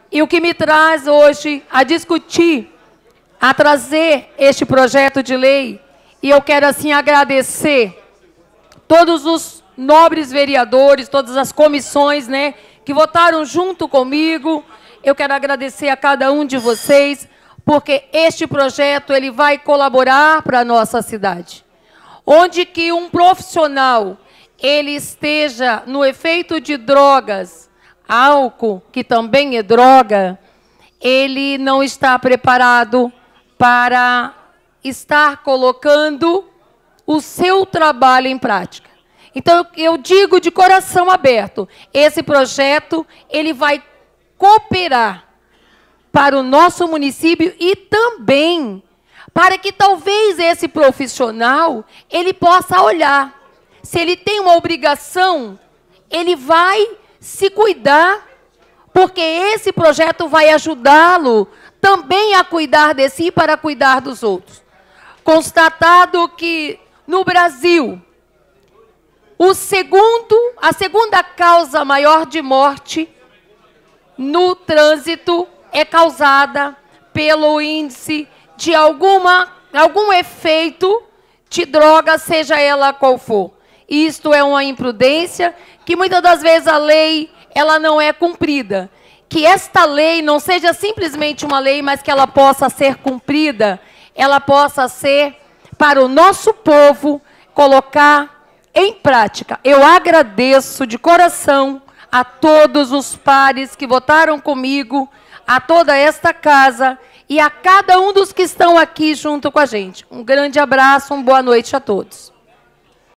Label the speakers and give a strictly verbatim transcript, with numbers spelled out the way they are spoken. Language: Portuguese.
Speaker 1: E o que me traz hoje a discutir, a trazer este projeto de lei, e eu quero assim agradecer todos os nobres vereadores, todas as comissões, né, que votaram junto comigo. Eu quero agradecer a cada um de vocês, porque este projeto ele vai colaborar para a nossa cidade. Onde que um profissional ele esteja no efeito de drogas, álcool, que também é droga, ele não está preparado para estar colocando o seu trabalho em prática. Então, eu digo de coração aberto, esse projeto ele vai cooperar para o nosso município e também para que talvez esse profissional ele possa olhar. Se ele tem uma obrigação, ele vai se cuidar, porque esse projeto vai ajudá-lo também a cuidar de si para cuidar dos outros. Constatado que no Brasil, o segundo, a segunda causa maior de morte no trânsito é causada pelo índice de alguma, algum efeito de droga, seja ela qual for. Isto é uma imprudência que muitas das vezes a lei ela não é cumprida. Que esta lei não seja simplesmente uma lei, mas que ela possa ser cumprida, ela possa ser para o nosso povo colocar em prática. Eu agradeço de coração a todos os pares que votaram comigo, a toda esta casa e a cada um dos que estão aqui junto com a gente. Um grande abraço, uma boa noite a todos.